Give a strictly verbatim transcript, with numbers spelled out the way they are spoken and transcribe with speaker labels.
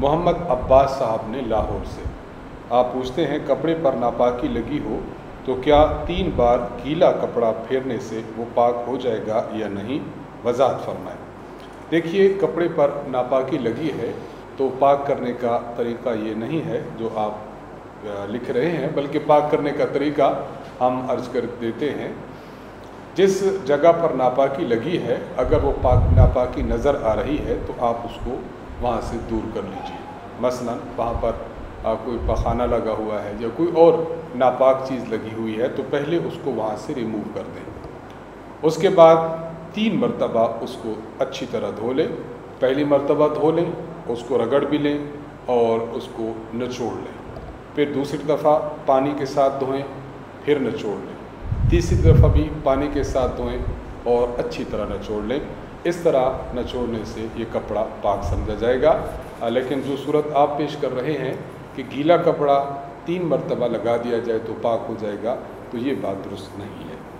Speaker 1: محمد عباس صاحب نے لاہور سے، آپ پوچھتے ہیں کپڑے پر ناپاکی لگی ہو تو کیا تین بار گیلا کپڑا پھیرنے سے وہ پاک ہو جائے گا یا نہیں، وضاحت فرمائیں۔ دیکھیے، کپڑے پر ناپاکی لگی ہے تو پاک کرنے کا طریقہ یہ نہیں ہے جو آپ لکھ رہے ہیں، بلکہ پاک کرنے کا طریقہ ہم عرض کر دیتے ہیں۔ جس جگہ پر ناپاکی لگی ہے اگر وہ پاک ناپاکی نظر آ رہی ہے تو آپ اس کو وہاں سے دور کر لیجئے۔ مثلا وہاں پر کوئی پخانہ لگا ہوا ہے یا کوئی اور ناپاک چیز لگی ہوئی ہے تو پہلے اس کو وہاں سے ریموو کر دیں۔ اس کے بعد تین مرتبہ اس کو اچھی طرح دھو لیں۔ پہلی مرتبہ دھو لیں، اس کو رگڑ بھی لیں اور اس کو نچوڑ لیں۔ پھر دوسری دفعہ پانی کے ساتھ دھوئیں، پھر نچوڑ لیں۔ تیسری دفعہ بھی پانی کے ساتھ دھوئیں اور اچھی طرح نچوڑ لیں۔ اس طرح نچوڑنے سے یہ کپڑا پاک سمجھا جائے گا۔ لیکن جو صورت آپ پیش کر رہے ہیں کہ گیلا کپڑا تین مرتبہ لگا دیا جائے تو پاک ہو جائے گا، تو یہ بات درست نہیں ہے۔